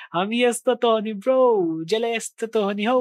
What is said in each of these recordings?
हामी यस्तो त हो नि ब्रो, जेले यस्तो त हो नि हौ।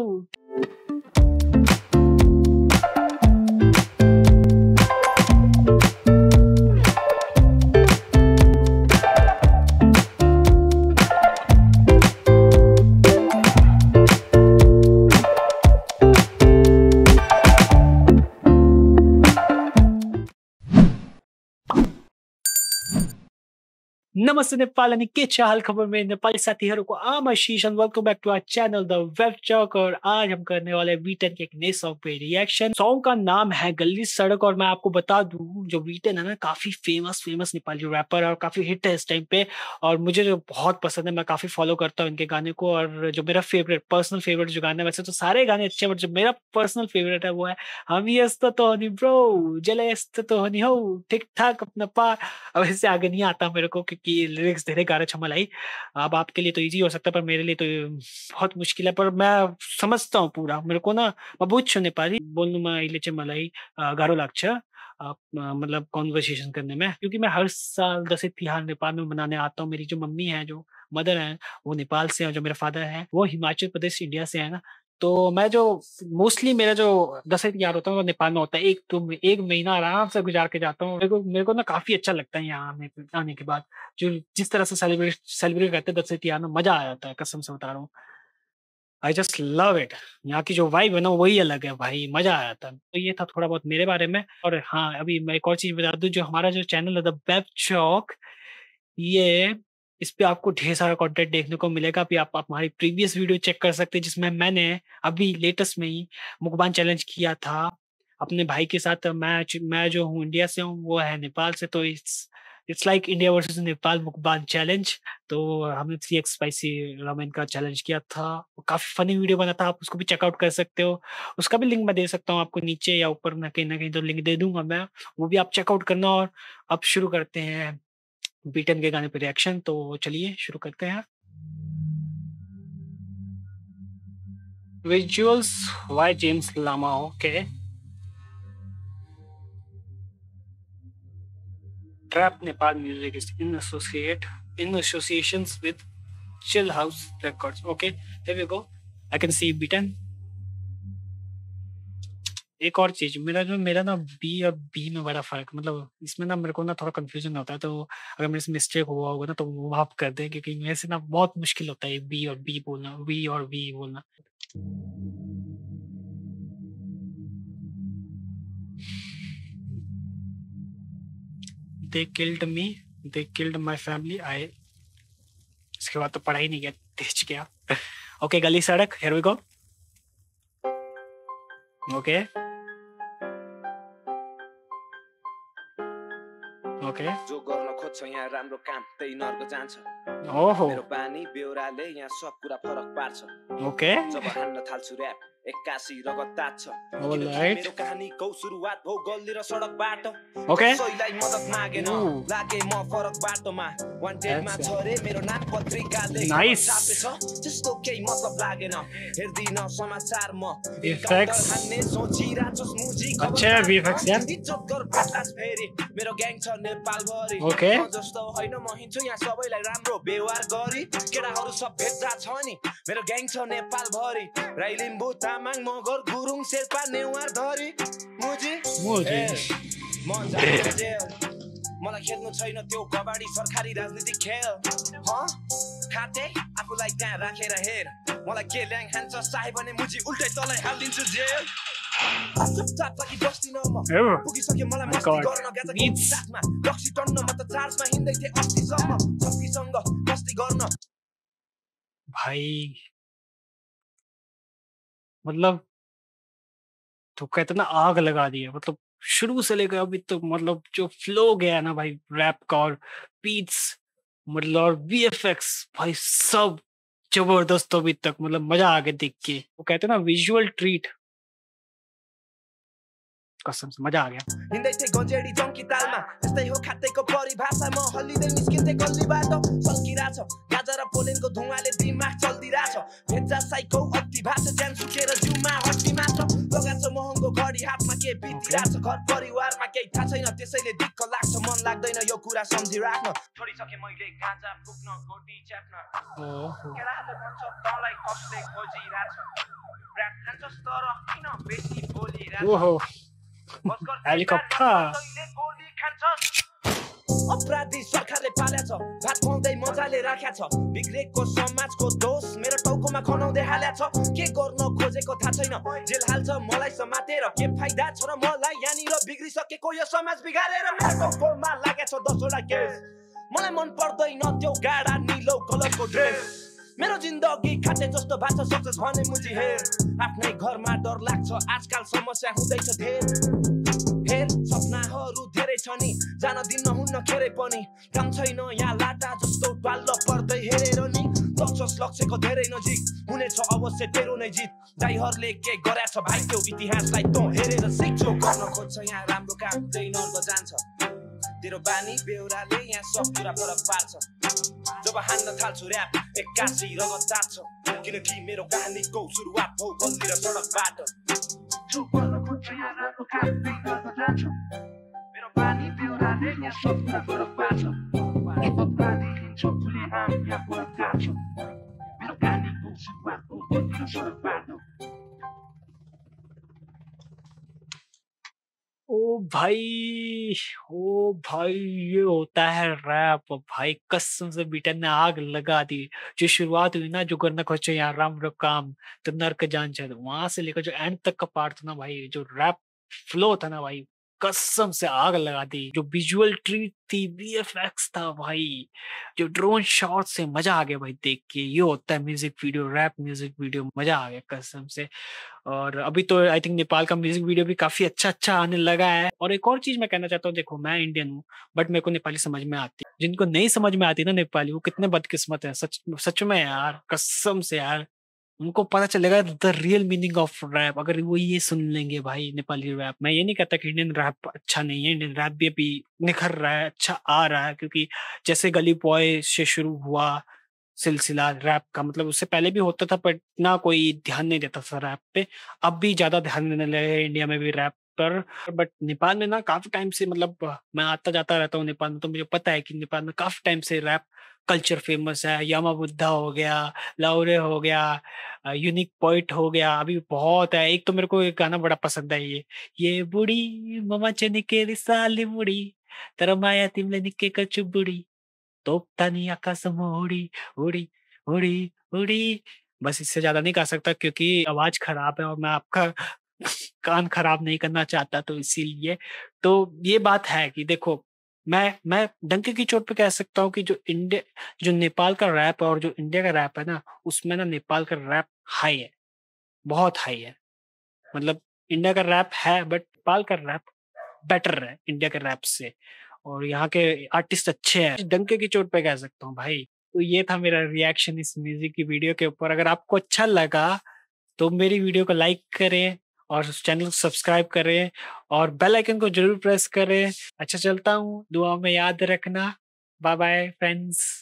नमस्ते नेपाल अनि के छ हाल खबर में नेपाली साथीहरूको आम Ashish and welcome back to our channel the web Chowk. और आज हम करने वाले वीटेन के एक नए सॉन्ग पे रिएक्शन। सॉन्ग का नाम है गली सड़क। और मैं आपको बता दूं जो वीटेन है ना, काफी फेमस नेपाली रैपर है और काफी हिट है इस टाइम पे। और मुझे जो बहुत पसंद है, मैं काफी फॉलो करता हूँ इनके गाने को। और जो मेरा पर्सनल फेवरेट जो गाना है, वैसे तो सारे गाने अच्छे हैं बट जो मेरा पर्सनल फेवरेट है वो है हामी यस्तो त हो नि ब्रो, जेले यस्तो त हो नि हौ, ठीक ठाक अपना पा। अब इससे आगे नहीं आता मेरे को क्योंकि लिरिक्स धेरै गाह्रो छ मलाई। अब आपके लिए तो इजी हो सकता है पर मेरे लिए तो बहुत मुश्किल है। पर मैं समझता हूँ पूरा, मेरे को ना म बुझ्छु नेपाली बोल्नुमा अहिले चाहिँ मलाई गाह्रो लाग्छ मतलब कन्भर्सेसन करने में, क्योंकि मैं हर साल दशैं तिहार नेपाल में मनाने आता हूँ। मेरी जो मम्मी है, जो मदर है, वो नेपाल से है और जो मेरा फादर है वो हिमाचल प्रदेश इंडिया से है ना। तो मैं जो मोस्टली मेरा जो दशैं तिहार होता है वो नेपाल में होता है। एक महीना आराम से गुजार के जाता हूँ। मेरे को ना काफी अच्छा लगता है यहाँ आने के बाद। जो जिस तरह से सेलिब्रेट करते हैं दशैं तिहार में, मजा आ जाता है, कसम से बता रहा हूँ। I just love it. यहाँ की जो वाइब है ना वही अलग है भाई, मजा आ जाता है। तो ये था थोड़ा बहुत मेरे बारे में। और हाँ, अभी मैं एक और चीज बता दूं, जो हमारा जो चैनल है द वेब चौक, ये इस पे आपको ढेर सारा कंटेंट देखने को मिलेगा। अभी आप हमारी प्रीवियस वीडियो चेक कर सकते हैं जिसमें मैंने अभी लेटेस्ट में ही मुकबान चैलेंज किया था अपने भाई के साथ। मैं जो हूँ इंडिया से हूँ, वो है नेपाल से। तो it's like India versus Nepal mukbang challenge. तो हमने 3x स्पाइसी रामेन का चैलेंज किया था। वो काफी फनी वीडियो बना था, आप उसको भी चेकआउट कर सकते हो। उसका भी लिंक मैं दे सकता हूँ आपको नीचे या ऊपर, ना कहीं तो लिंक दे दूंगा मैं, वो भी आप चेकआउट करना। और अब शुरू करते हैं बीटन के गाने पे रिएक्शन। तो चलिए शुरू करते हैं। Visuals by James Lama. Okay, trap Nepal music is in associations with chill house records. Okay, here we go. I can see beaten. एक और चीज, मेरा ना बी और बी में बड़ा फर्क, मतलब इसमें ना मेरे को ना थोड़ा कंफ्यूजन होता है। तो अगर मेरे से मिस्टेक हुआ होगा ना तो वो माफ कर दें, क्योंकि मेरे से ना बहुत मुश्किल होता है बी और बी बोलना, वी और वी बोलना। They killed me, they killed my family. इसके बाद तो पढ़ाई नहीं किया, तेज गया। ओके, गली सड़क, here we go. Okay okay, जो गर्न खोज्छ यहाँ राम्रो काम त्यही नर्क जान्छ। ओहो, मेरो बानी बेउराले यहाँ सब कुरा फरक पार्छ। ओके, जब हान्न थाल्छु र्याप 81 रगत तात्छ। ऑलराइट, मेरो कहानीको सुरुवात भयो गल्ली र सडकबाट। ओके, कसैलाई मद्दत मागेन, लागे म फरक बाटोमा। वान्टेडमा छ रे मेरो नाम पत्रिकाले छापेछ, त्यस्तो केही मतलब लागेन। हेर्दिन समाचार म इफेक्ट्स हान्ने सोचिरहेछु मुजी। अच्छा है वीएफएक्स यार। इज्जत गर भेट्लास फेरि, मेरो ग्याङ छ नेपाल भरि। ओके, म जस्तो हैन म हिँड्छु यहाँ सबैलाई राम्रो व्यवहार गरी। केटाहरू सब भेट्दा छ नि, मेरो ग्याङ छ नेपाल भरि। राई लिम्बू तामाङ मगर गुरुङ शेर्पा नेवार धरी। मुजी मन जान्छ जेल, मलाई खेल्नु छैन त्यो कबाडी सरकारी राजनीतिक खेल। खाते आफूलाई त्यहाँ राखेर हेर, मलाई के ल्याङ हान्छ साहे भने मुजी उल्टै तलै हालिदिन्छु जेल। चुपचाप लागि बस्दिन म, पुगिसक्यो मलाई मस्ती गर्न गाजा साथमा। रक्सी टन्न म त चार्जमा हिँड्दै थिएँ अस्तिसम्म, छक्कीसँग मस्ती गर्न। भाई मतलब तो कहते ना आग लगा दी है, मतलब शुरू से लेकर अभी तक। मतलब जो फ्लो गया ना भाई रैप का, और बीट्स मतलब और वीएफएक्स भाई सब जबरदस्त अभी तक, मतलब मजा आ गया देख के। वो कहते ना विजुअल ट्रीट, कसम से मजा आ गया। हिँड्दै थिएँ गजेडी जङ्की तालमा, त्यस्तै हो खातेको परिभाषा। म हल्लिँदै निस्किन्थेँ गल्लीबाट, सल्किरहेछ गाजा र पोलेनको धुवाले दिमाग चल्दिरहेछ। भेजा साइको अति भाषा ज्यान सुकेर जिउमा हड्डी मात्र। लगाएको महँगो घडी हातमा के बितिरहेछ, घर परिवारमा केही थाहा छैन त्यसैले दिक्क लाग्छ। मन लाग्दैन यो कुरा सम्झिराख्न छोडिसके मैले गाँजा फुक्न गोटी च्याप्न केटाहरूले भन्छ तँलाई कसले खोजिरहेछ ऱ्याप खान्छस् तर किन बेसी बोलिरहेछ हेलिकप्टर गोली खान्छस् अपराधी सरकारले पाल्याछ भात खुवाउँदै मजाले राख्या छ बिग्रेको समाजको दोष मेरो टाउकोमा खनाउँदै हाल्या छ के गर्न खोजेको थाहा छैन जेल हाल्छ मलाई समातेर के फाइदा छ र मलाई यहाँनिर बिग्रिसकेको यो समाज बिगारेर मेरो टाउकोमा लागेछ 10 वटा केस मलाई मन पर्दैन त्यो गाडा निलो कलरको ड्रेस मेरो जिन्दगी खाटे जस्तो भाषा सक्सेस भने मुजी हेर आफ्नै घरमा डर लाग्छ आजकल समस्या हुँदैछ हेर सपनाहरू धेरै छ नि जान दिन हुन्न खेरै पनि काम छैन यहाँ लाटा जस्तो बाल्ल पर्दै हेरेर नि लक्ष्यस लक्ष्यको धेरै नजिक हुनेछ अवश्य तेरो नै जित दाइहरूले के गरेछ भाइ त्यो इतिहासलाई तँ हेरेर सिक्छौ गर्न खोज्छ यहाँ राम्रो काम हुँदै नर्क जान्छ तेरो बानी बेहोराले यहाँ सब कुरा फरक पार्छ जब हान्न थाल्छु ऱ्याप एक्कासी रगत चाट्छ किनकि मेरो कहानीको सुरुवात हो गल्ली र सडकबाट मेरो बानी बेहोराले यहाँ सब कुरा फरक पार्छ अपराधी लिन्छ खुले आम यहाँ फरक काट्छ मेरो कहानीको सुरुवात हो गल्ली र सडकबाट ओ भाई ये होता है रैप भाई कसम से बीटन ने आग लगा दी जो शुरुआत हुई ना जो करना खोचे यार राम रो काम तो नर्क जान चाहिए वहां से लेकर जो एंड तक का पार्ट था ना भाई जो रैप फ्लो था ना भाई कसम से आग लगा दी जो विजुअल ट्रीट थी वीएफएक्स था भाई जो ड्रोन शॉट से मजा आ गया भाई देख के ये होता है music video rap music video मजा आ गया कसम से और अभी तो आई थिंक नेपाल का म्यूजिक वीडियो भी काफी अच्छा आने लगा है और एक और चीज मैं कहना चाहता हूँ देखो मैं इंडियन हूँ बट मेरे को नेपाली समझ में आती है जिनको नहीं समझ में आती ना नेपाली वो कितने बदकिस्मत है सच में यार कसम से यार उनको पता चलेगा the real meaning of rap अगर वो ये सुन लेंगे भाई नेपाली रैप मैं ये नहीं कहता कि इंडियन रैप अच्छा नहीं है इंडियन रैप भी अभी निखर रहा है अच्छा आ रहा है क्योंकि जैसे गली बॉय से शुरू हुआ सिलसिला रैप का मतलब उससे पहले भी होता था पर ना कोई ध्यान नहीं देता था रैप पे अब भी ज्यादा ध्यान देने लगे इंडिया में भी रैप पर बट नेपाल में ना काफी टाइम से मतलब मैं आता जाता रहता हूँ नेपाल में तो मुझे पता है कि नेपाल में काफी टाइम से रैप कल्चर फेमस है यामा बुद्धा हो गया लाउरे हो गया यूनिक पॉइंट हो गया अभी बहुत है एक तो मेरे को एक गाना बड़ा पसंद है ये बुढ़ी ममा चनी के रिसाली मुड़ी तेरा माया तिमले निके कचु बुढ़ी तोप्तानी आकाश मोड़ी उड़ी उड़ी उड़ी बस इससे ज्यादा नहीं गा सकता क्योंकि आवाज खराब है और मैं आपका कान खराब नहीं करना चाहता तो इसीलिए तो ये बात है कि देखो मैं डंके की चोट पे कह सकता हूँ कि जो नेपाल का रैप है और जो इंडिया का रैप है ना उसमें ना नेपाल का रैप हाई है बहुत हाई है मतलब इंडिया का रैप है बट नेपाल का रैप बेटर है इंडिया के रैप से और यहाँ के आर्टिस्ट अच्छे हैं डंके की चोट पे कह सकता हूँ भाई तो ये था मेरा रिएक्शन इस म्यूजिक की वीडियो के ऊपर अगर आपको अच्छा लगा तो मेरी वीडियो को लाइक करें और चैनल को सब्सक्राइब करें और बेल आइकन को जरूर प्रेस करें अच्छा चलता हूँ दुआ में याद रखना बाय बाय फ्रेंड्स